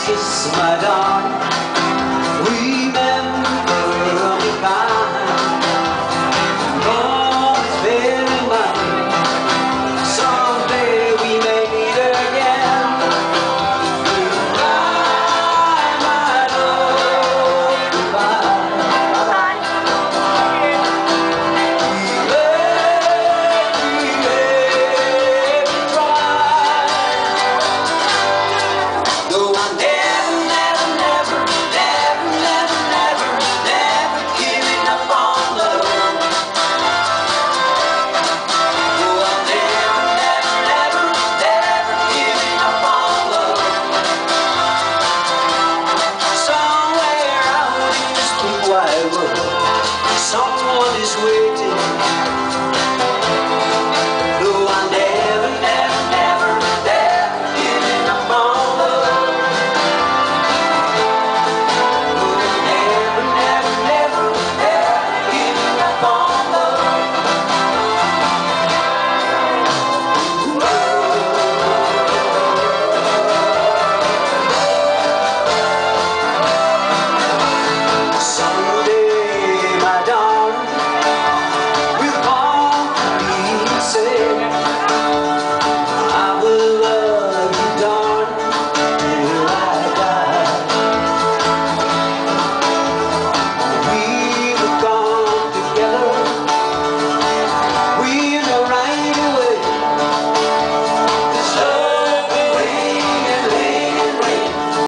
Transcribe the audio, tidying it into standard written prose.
last kiss, my darling. Remember me kind. Always bear in mind, someday we may meet again. Goodbye, my love, goodbye. We may try. Though I never giving up on love. Though I never giving up on love. Somewhere out in this big wide world, someone is waiting.